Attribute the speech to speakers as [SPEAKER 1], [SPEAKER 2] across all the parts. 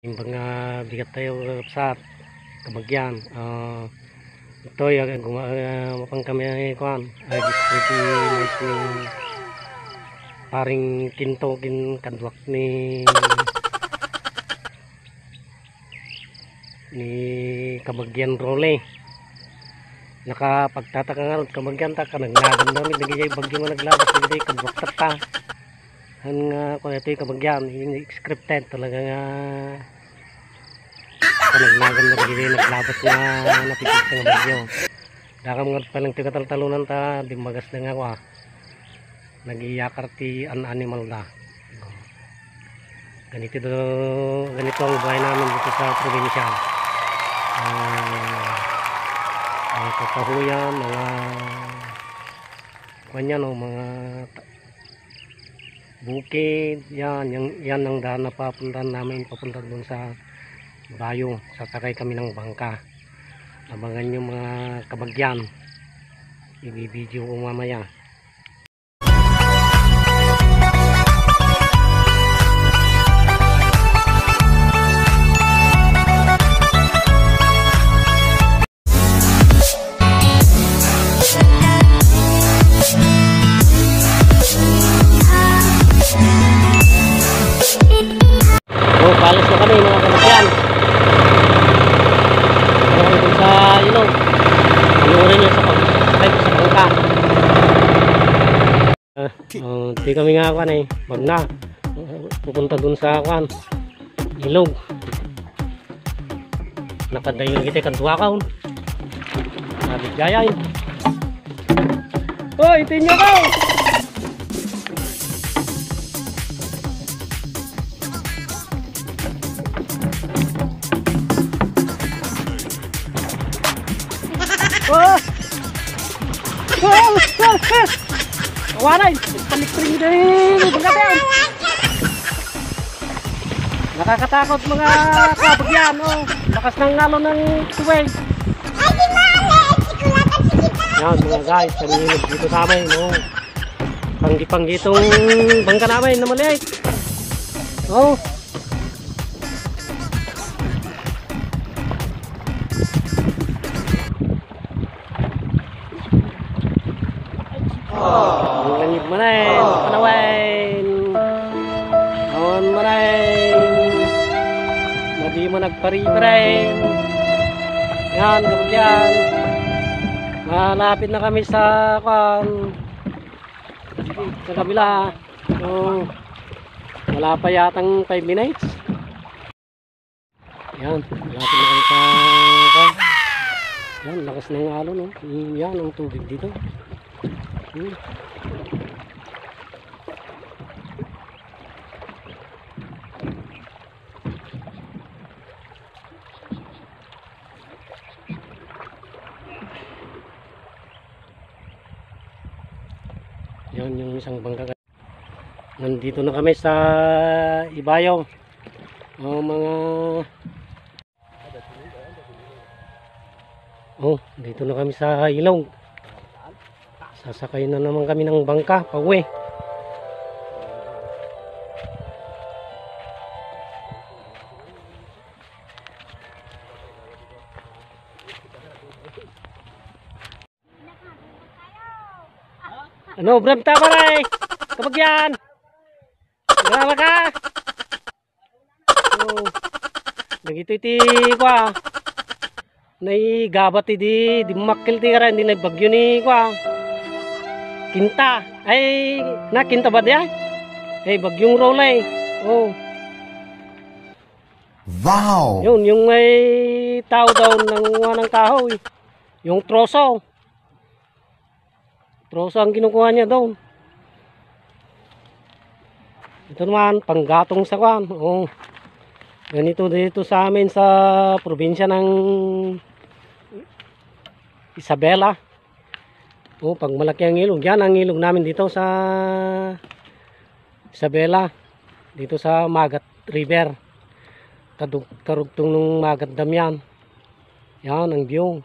[SPEAKER 1] Yung mga bigat tayo sa kabagyan. Ito yung mapang kami kuan. Ay distriti ni paring kinto kadwak ni kabagyan role. Nakapagtataka nga kabagyan ta ka naglagan namin nagiyay bagyo nga naglabas nagiyay kadwak ta. Han nga kung ito yung kabagyan, yung scripted talaga nga naglagan na gili naglabas na napipig sa nga bagyo. Dakam nga palang tigatal-talunan ta, dimagas na nga kwa. Nag-iyakar ti an animal da. Ganito ang buhay namin dito sa probinsya. Mga kakahuyan, mga kanya no, mga bukid, yan ang daan na papuntahan namin, papunta doon sa bayo. Sasakay kami ng bangka. Abangan yung mga kabagyan, i-video ko mamaya. Palis na kami mga kabagyan. Dito sa ilog. Anurin nyo sa bangka. Di kami nga kan wag na. Pupunta dun sa kan ilog. Nakadayon kita kadwakaw. Nabigyayan. Hoy, tinyo ko! Oh! Awaray! Palikring din! Nakakatakot mga kabagyan, oh! Lakas ng ngalo ng tuwing! Yan mga guys, kanilog dito sa amin, oh! Panggi-panggi itong bangka namin na maliit! Oh! Langit manain, panawain. Naon manain. Madi mo nagpari-pray. Yan, kabagyan. Malapit na kami sa kabila. So, wala pa yatang 5 minutes. Yan, malapit na kami sa yan, lakas ng alon, no? Yan ang tubig dito. Yan yung isang bangka. Nandito na kami sa Ibayaw. Dito na kami sa ilog. Sasakay na naman kami ng bangka pauwi. Ano, Bram Tabaray? Kabagyan! Grama ka! Nagiti-ti kwa. Naigabat di makil ti kara, hindi nagbagyo ni kwa. Kinta. Ay, kinta ba diya? Ay, bagyong rolay. Oh.
[SPEAKER 2] Wow!
[SPEAKER 1] Yun, yung may tao daw ng kahoy. Yung troso. Troso ang kinukuha niya daw. Ito naman, panggatong sa kwan. Oh. Ganito dito sa amin sa probinsya ng Isabela. Oh, pag malaki ang ilog, yan ang ilog namin dito sa Isabela, dito sa Magat River. Karugtong ng Magat Dam yan. Yan ang view.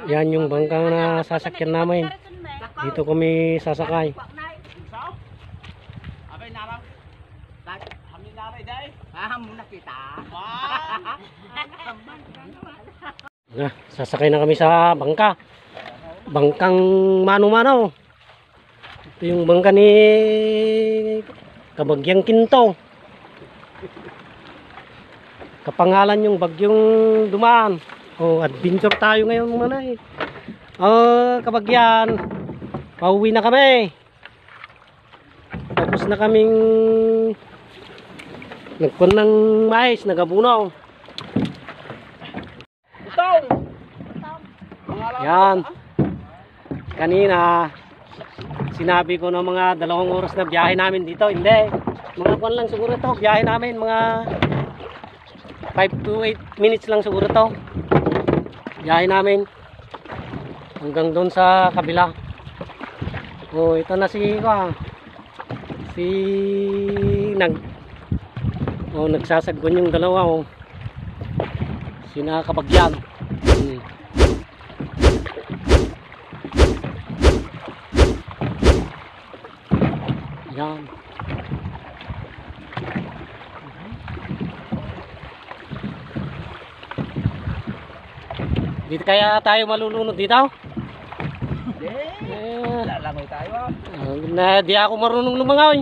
[SPEAKER 1] Yan yung bangkang na sasakyan namin. Dito kami sasakay. Sasakay na kami sa bangka. Bangkang mano-mano. Ito yung bangka ni Kabagyang Kinto. Kapangalan yung bagyong dumaan. Adventure tayo ngayon muna eh. Kabagyan, pauwi na kami. Tapos na kaming nagpun ng mais, nagabunaw. Yan. Kanina sinabi ko na mga 2 oras na biyahe namin dito. Hindi. Mga kuwan lang siguro to. Biyahe namin mga 5 to 8 minutes lang siguro to. Biyahe namin hanggang doon sa kabila. Ito na nagsasagwan yung dalawa sina Kabagyan. Yan. Dito kaya tayo malulunod dito?
[SPEAKER 2] Lalangoy tayo.
[SPEAKER 1] Di ako marunong lumangoy.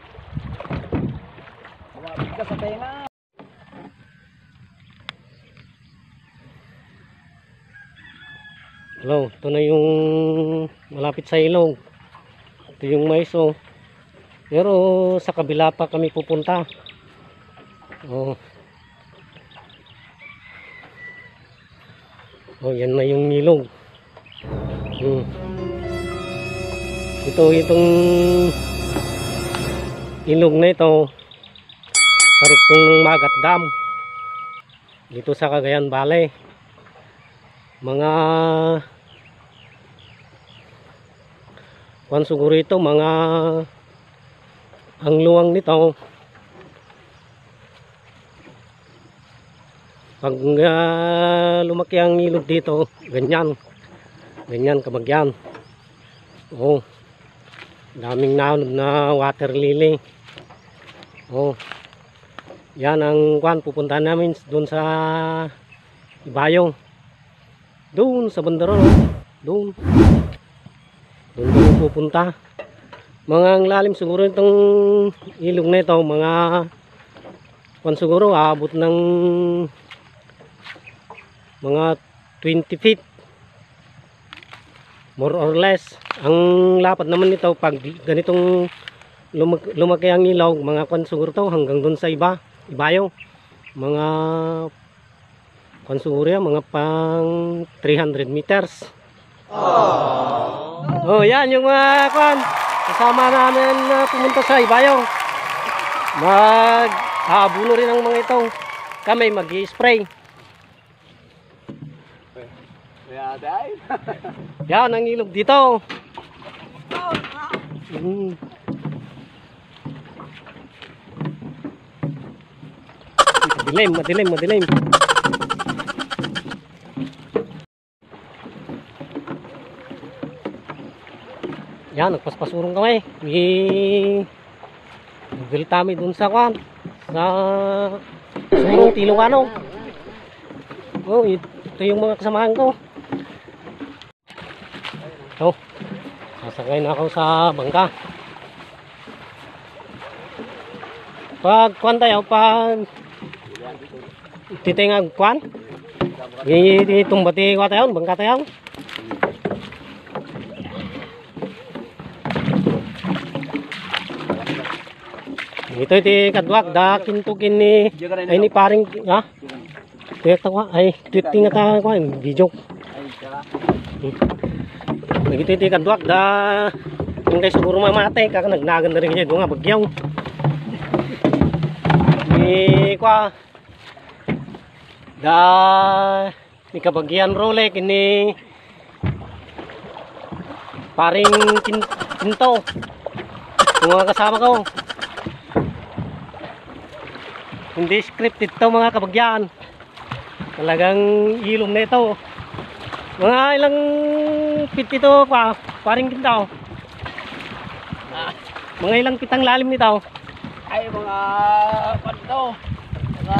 [SPEAKER 2] Kumabit ka sa tenga.
[SPEAKER 1] Hello, ito na yung malapit sa ilog. Ito yung mais Pero sa kabila pa kami pupunta. Yan na yung ilog. Itong ilog na ito karugtong ng Magat Dam dito sa Cagayan Valley. Mga siguro ito mga ang luwang nito pag lumaki ang ilog dito ganyan Kabagyan. Daming naunod na water lily. Yan ang pupuntahan namin doon sa Ibayong. Doon sa Bandarol. Doon kami pupunta. Mga ang lalim siguro itong ilog na ito, mga siguro aabot ng mga 20 feet. More or less. Ang lapad naman nito pag ganitong lumaki ang ilog, mga siguro to hanggang doon sa Ibayong. Mga siguro yan, mga pang 300 meters. Yan yung mga kasama namin na pumunta sa Ibayong. Mag-aabuno rin ang mga ito. Kami mag-i-spray. Yan ang ilog dito. Madilim. Yan, nagpaspasurong kami. Naggalit kami dun sa surong Tilungano. Ito yung mga kasamahan ko. Sasakay na ako sa bangka. Pag titingag itumbati bangka tayo. Ito iti kadwak da kintukin ni ay ni paring tiyak tawa ay titing ata video. Ito iti kadwak da yung kay siguro mamate kaka nagnagan na rin kaya nga bagyaw. Ni ni Kabagyan role kini paring kinto. Mga kasama ko. Hindi scripted to mga Kabagyan. Talagang ilong na ito. Mga ilang feet ito pa, paring kintaw. Mga ilang feet ang lalim nito.
[SPEAKER 2] Ay, mga panto. Mga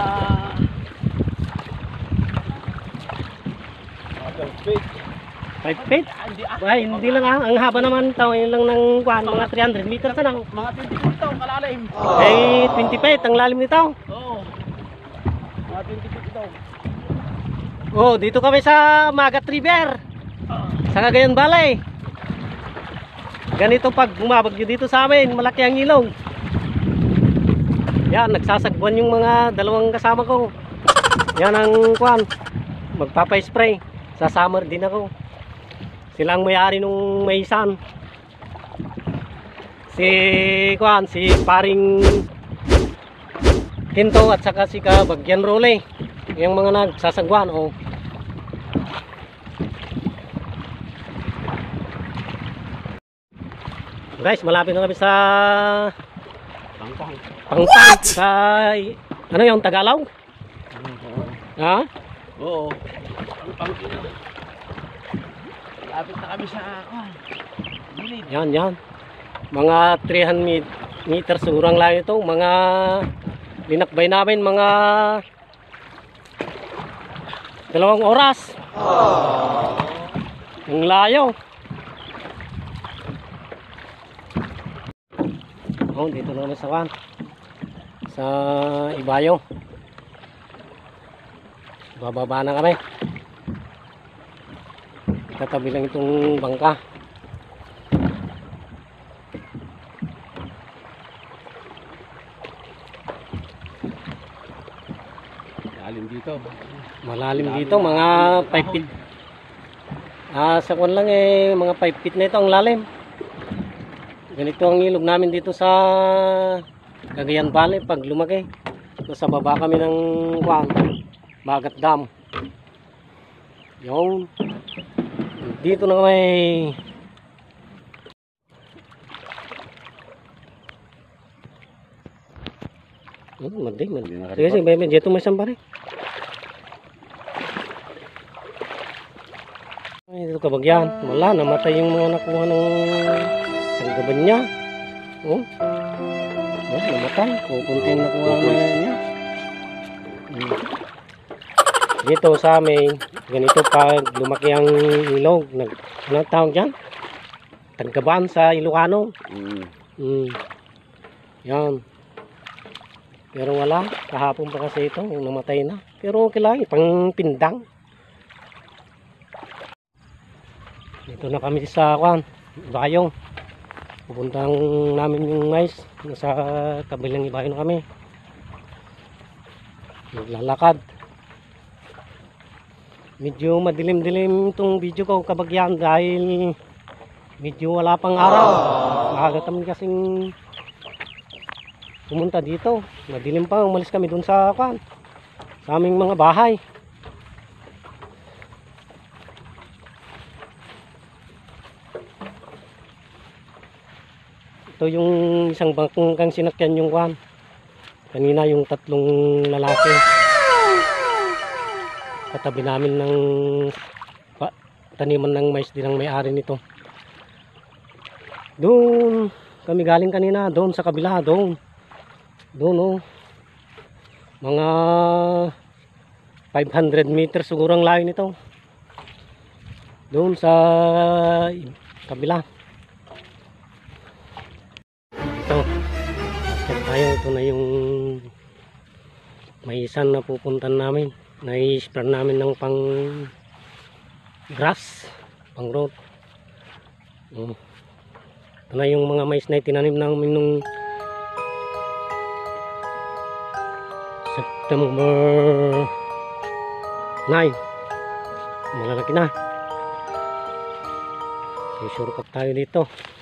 [SPEAKER 2] 12 feet.
[SPEAKER 1] 5 feet?
[SPEAKER 2] Hindi
[SPEAKER 1] Ay, hindi lang ah. Ang haba naman ito. Yun lang ng kuhan, mga 300 meters na lang.
[SPEAKER 2] Mga 20 feet ito, kalalim.
[SPEAKER 1] Eh, 20 feet ang lalim nito.
[SPEAKER 2] Oo. Mga 20 feet ito.
[SPEAKER 1] Oh, dito kami sa Magat River. Sa Cagayan Valley. Ganito pag bumabagyo dito sa amin, malaki ang ilog. Yan, nagsasagbuan yung mga dalawang kasama ko. Yan ang kuhan. Magpapa-spray. Sa summer din ako. Sila ang may-ari nung maisan. Si kuhan, si paring Kinto at saka si Kabagyan Role. Yung mga nagsasagwan, oh. Guys, malapit na kami sa Pangpang sa ano yung Tagalog? Ha?
[SPEAKER 2] Oo. Lapit na kami sa gilid.
[SPEAKER 1] Yan, yan. Mga 300 meters urang lang ito. Mga linakbay namin mga 2 oras. Ang layo. Oh, dito na kami sa kan. Sa Ibayo. Bababa na kami. Katabi lang itong bangka.
[SPEAKER 2] Malalim dito.
[SPEAKER 1] Malalim dito, mga 5 feet. Sa kwan lang eh, mga 5 feet na ito ang lalim. Ganito ang ilog namin dito sa Cagayan Valley pag lumaki. Sa baba kami ng kwan, Magat Dam. Yung dito na kami. Madig. Sige, sige, bebe, dito may sampare. Ay, dito Kabagyan. Wala, namatay yung mga nakuha ng tanggaban niya. Oh. Oh, namatay. Kukunti yung nakuha niya. Dito sa amin, ganito pag lumaki ang ilog. Anong tawag dyan? Tanggaban sa Ilocano. Yan. Pero wala. Kahapon pa kasi ito. Namatay na. Pero okay lang. Pang pindang. Dito na kami sa Bayong. Pupuntang namin yung mais. Nasa kabilang Ibayo na kami. Naglalakad. Medyo madilim-dilim itong video ko Kabagyan dahil medyo wala pang araw. Maaga kami kasing pumunta dito. Madilim pa. Umalis kami dun sa aming mga bahay. Ito yung isang bangkang sinakyan yung kanina yung 3 lalaki. Katabi namin ng taniman ng mais din ang may-ari nito. Doon kami galing kanina, doon sa kabila, doon oh. Mga 500 meters siguro ang layo nito. Doon sa kabila. Ito. Bakit tayo, ito na yung maisan na pupuntan namin. Nai-spray namin ng pang grass, pang road. Ito na yung mga mais na itinanim namin nung September 9. Malalaki na. Shortcut tayo dito.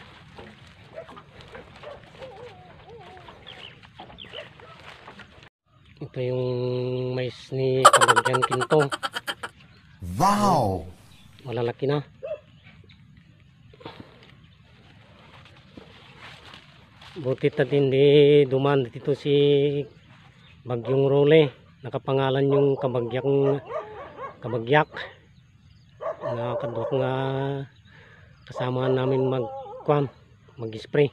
[SPEAKER 1] Ito yung mais ni Kabagyan Kinto.
[SPEAKER 3] Wow!
[SPEAKER 1] Malalaki na. Buti na din duman dito si Bagyong Role. Nakapangalan yung Kabagyak. nakakadok nga kasama namin mag-spray.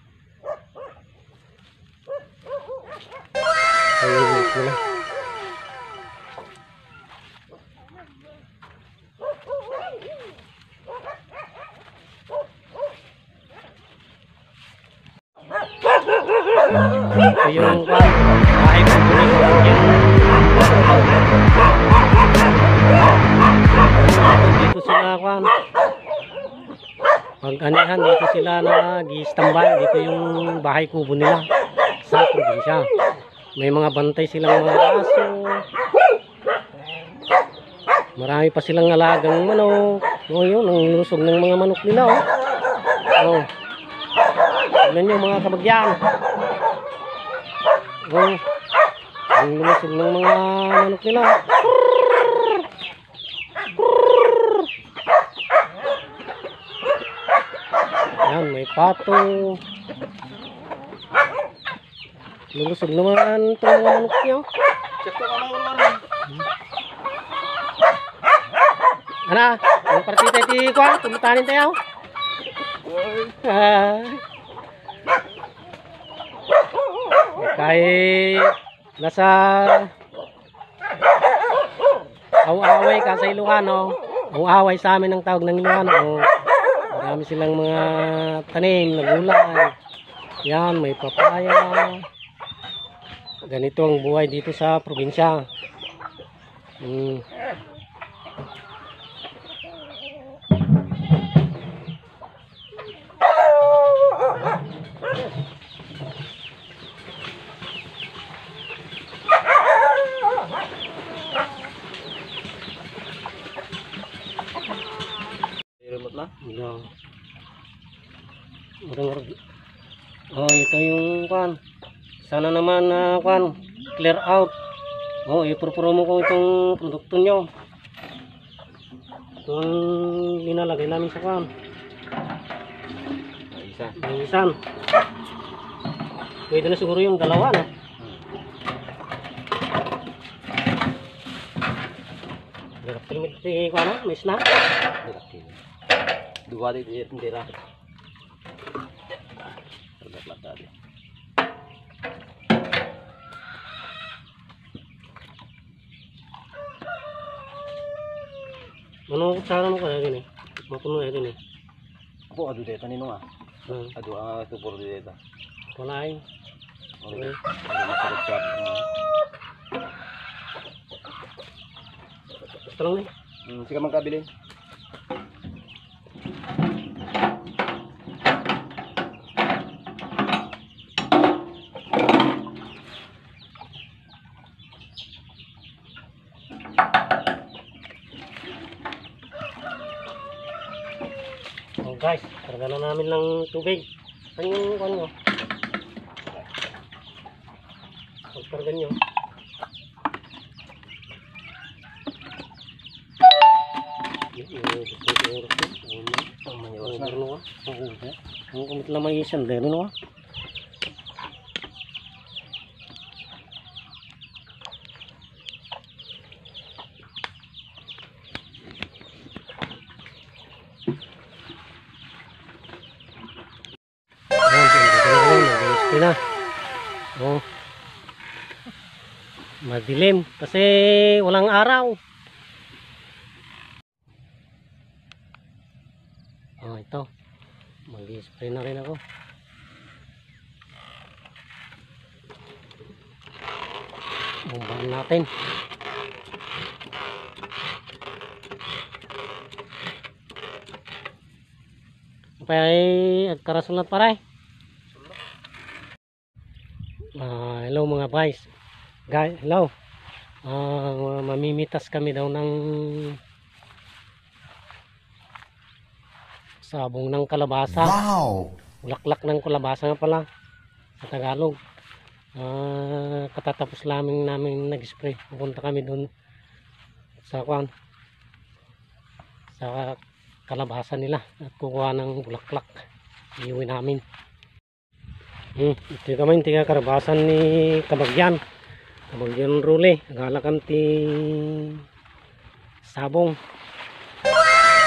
[SPEAKER 1] Ayun sila. Ito yung bahay ko dito sila pag anihan dito sila nag-i-standby. Dito yung bahay kubo nila sa probinsya. May mga bantay silang mga aso, marami pa silang alagang manok. Yun ang lusog ng mga manok nila. Tignan nyo mga kabagyan. Ang lumusog ng mga manok nila. Yan, may pato. Lulusog naman itong mga manok niya. Ano? Ang partita iti kuwan, tumutanin tayo. Kahit nasa away ka sa Ilocano, away sa amin ang tawag ng Ilocano. Marami silang mga tanim na gulay. Yan, may papaya. Ganito ang buhay dito sa probinsya.
[SPEAKER 2] Remote na?
[SPEAKER 1] Ito yung sana naman clear out. Ipropromo ko itong produkto nyo. Ito ang linalagay namin sa isa. Pwede na siguro yung dalawa na. May snack.
[SPEAKER 2] Dua di tindera.
[SPEAKER 1] Ano cara mo kaya gini? Mapuno ya gini.
[SPEAKER 2] Apo adu deta nino Adu tubur di deta.
[SPEAKER 1] Walain.
[SPEAKER 2] Okay.
[SPEAKER 1] Terang nih.
[SPEAKER 2] Sika magkabili.
[SPEAKER 1] Guys, karga na namin ng tubig. Saan yung nyo? Pagkarga nyo. Ang kumit na may sandero no. Na. Madilim kasi walang araw. Ito. Mag-spray na rin ako. Bombahan natin. Pay karasulat paray. Hello mga guys. Hello. Mamimitas kami daw ng sabong ng kalabasa.
[SPEAKER 3] Wow!
[SPEAKER 1] Bulaklak ng kalabasa nga pala sa Tagalog. Katatapos namin nag-spray. Pupunta kami doon sa kalabasa nila at kukuha ng bulaklak. Iuwi namin. Ito kami tiga karabasan ni Kabagyan Rule. Galakan ti sabong.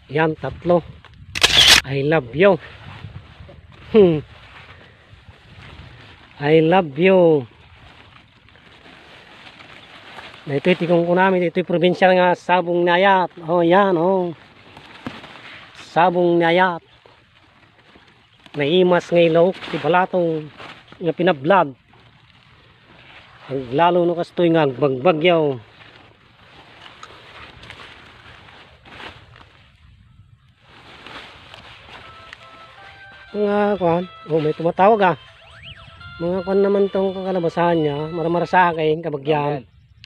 [SPEAKER 1] Yan, tatlo. I love you. I love you. Na ito'y tikong ko namin. Ito'y probinsya nga Sabong Nayat. Oh, yan, oh. Sabong Nayat. Naimas nga ilaw. Tibalatong nga pinablad. Ang lalo no kastoy nga agbagbagyaw. Mga kwan. Oh, may tumatawag ah. Mga kwan naman tong kakalabasan niya. Maramara sa akin, kabagyan.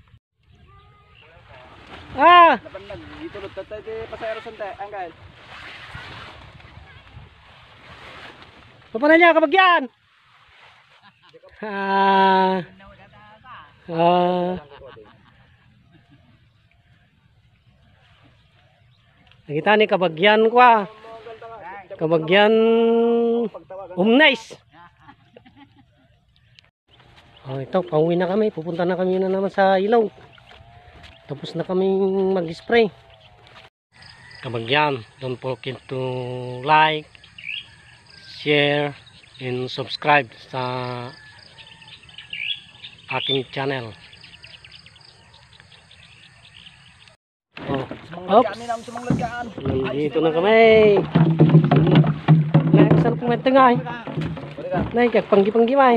[SPEAKER 1] Ah!
[SPEAKER 2] Nabandag, dito lang tatay di pasayro sante, anggal.
[SPEAKER 1] Paano niya, kabagyan? Ah. Ah. Nakita ni kabagyan ko ah. Kabagyan Umnice. Oh, ito, pauwi na kami. Pupunta na kami na naman sa ilaw. Tapos na kami mag-spray. Kabagyan, don't forget to like, share, and subscribe sa aking channel. Oh, oops. Nandito na kami. Saan po may tengay? Nay, panggi-panggi may.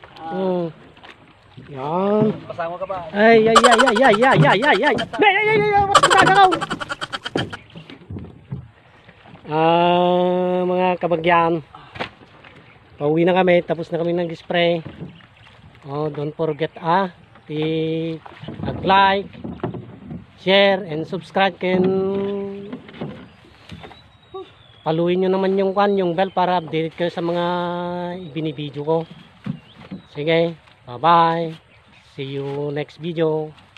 [SPEAKER 1] Yan.
[SPEAKER 2] Pasama ka ba?
[SPEAKER 1] Ay. Ay. What's gagalaw? Mga kabagyan. Pauwi na kami, tapos na kami nag-spray. Oh, don't forget like, share, and subscribe. Paluin nyo naman yung bell para update kayo sa mga ibinibideo ko. Sige, bye bye. See you next video.